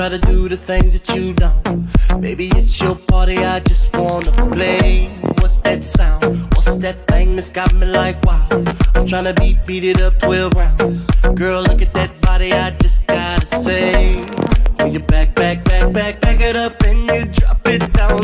try to do the things that you don't. Baby, it's your party, I just wanna play. What's that sound? What's that thing that's got me like wow? I'm tryna beat it up 12 rounds. Girl, look at that body, I just gotta say. When you back it up and you drop it down